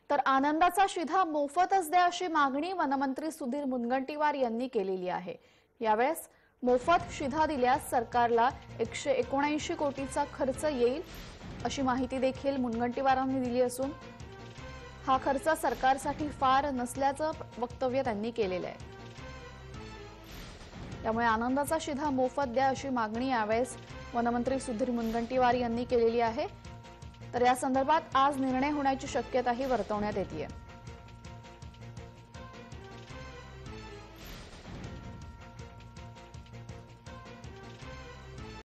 तर आनंदाचा शिधा मोफतच द्या अशी मागणी वनमंत्री सुधीर मुनगंटीवार यांनी केलेली आहे। यावेळेस मोफत शिधा दिल्यास सरकारला 179 कोटीचा खर्च येईल अशी माहिती देखील मुनगंटीवारांनी दिली असून हा खर्च सरकारसाठी फार नसल्याचं वक्तव्य त्यांनी केलेलं आहे। त्यामुळे आनंदाचा शिधा मोफत द्या अशी मागणी यावेळेस वनमंत्री सुधीर मुनगंटीवार यांनी केलेली आहे। तर या संदर्भात आज निर्णय होण्याची शक्यताही वर्तवण्यात येते आहे।